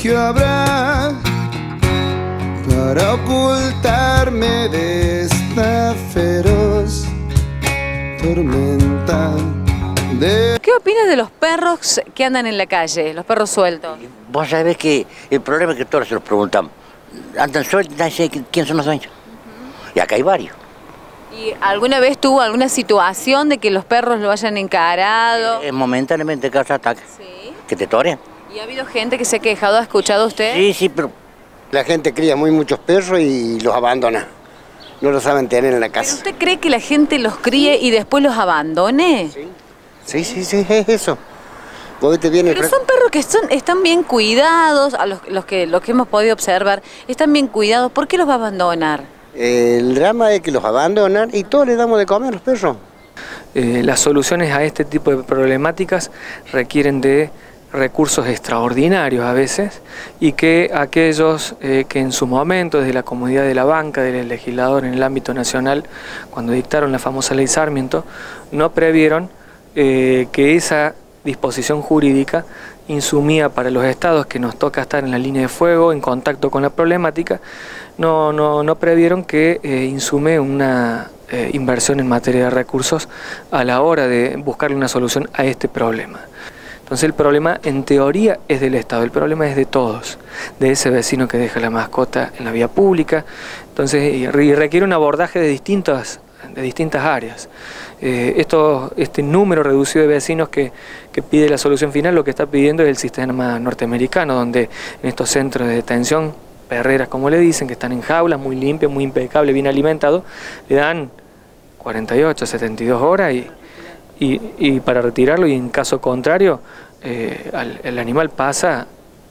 refugio habrá para ocultarme de esta feroz tormenta de... ¿Qué opinas de los perros que andan en la calle, los perros sueltos? Vos sabés que el problema es que todos se los preguntamos. Andan sueltos, nadie sabe quién son los dueños. Y acá hay varios. ¿Y alguna vez tuvo alguna situación de que los perros lo hayan encarado? Momentáneamente causa ataque. Sí. Que te torean. ¿Y ha habido gente que se ha quejado? ¿Ha escuchado usted? Sí, sí, pero... La gente cría muchos perros y los abandona. No los saben tener en la casa. ¿Pero usted cree que la gente los críe y después los abandone? Sí, es eso. Pero son perros que están bien cuidados, a los que hemos podido observar, están bien cuidados. ¿Por qué los va a abandonar? El drama es que los abandonan y todos les damos de comer a los perros. Las soluciones a este tipo de problemáticas requieren de recursos extraordinarios a veces, y que aquellos que en su momento, desde la comodidad de la banca, del legislador en el ámbito nacional, cuando dictaron la famosa ley Sarmiento, no previeron que esa disposición jurídica insumía para los estados que nos toca estar en la línea de fuego, en contacto con la problemática, no previeron que insume una inversión en materia de recursos a la hora de buscarle una solución a este problema. Entonces el problema en teoría es del Estado, el problema es de todos, de ese vecino que deja la mascota en la vía pública, entonces y requiere un abordaje de distintas áreas. Este número reducido de vecinos que pide la solución final, lo que está pidiendo es el sistema norteamericano, donde en estos centros de detención, perreras como le dicen, que están en jaulas, muy limpios, muy impecables, bien alimentados, le dan 48, 72 horas y para retirarlo, y en caso contrario el animal pasa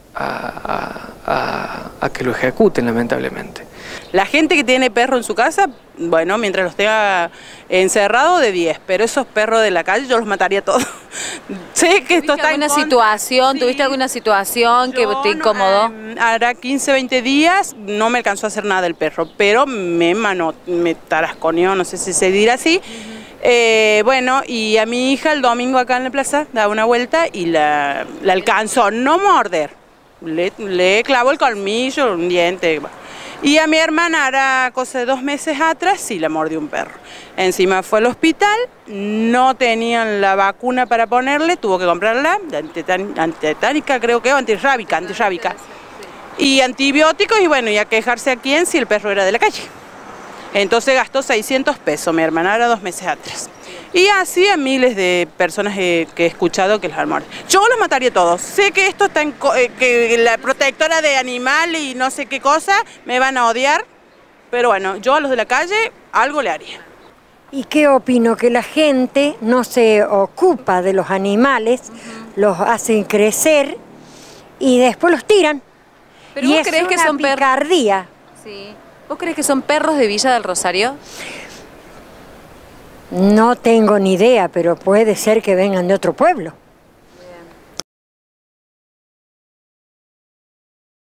a que lo ejecuten, lamentablemente. La gente que tiene perro en su casa, bueno, mientras los tenga encerrados, de 10, pero esos perros de la calle yo los mataría todos. Sé que esto está ¿Tuviste alguna situación que te incomodó? Hará 15, 20 días no me alcanzó a hacer nada el perro, pero me tarasconeó, no sé si se dirá así. Bueno, y a mi hija el domingo acá en la plaza daba una vuelta y la alcanzó, no morder, le clavó el colmillo, un diente. Y a mi hermana, hará cosa de 2 meses atrás, sí la mordió un perro. Encima fue al hospital, no tenían la vacuna para ponerle, tuvo que comprarla, antitetánica creo que, o antirrábica. Y antibióticos, y bueno, y a quejarse a quién si el perro era de la calle. Entonces gastó 600 pesos, mi hermana era 2 meses atrás. Y así a miles de personas que he escuchado que los han mordido. Yo los mataría todos. Sé que esto está que la protectora de animales y no sé qué cosa me van a odiar, pero bueno, yo a los de la calle algo le haría. ¿Y qué opino? Que la gente no se ocupa de los animales, los hacen crecer y después los tiran. ¿Pero vos creés que son picardía? Sí. ¿Vos crees que son perros de Villa del Rosario? No tengo ni idea, pero puede ser que vengan de otro pueblo.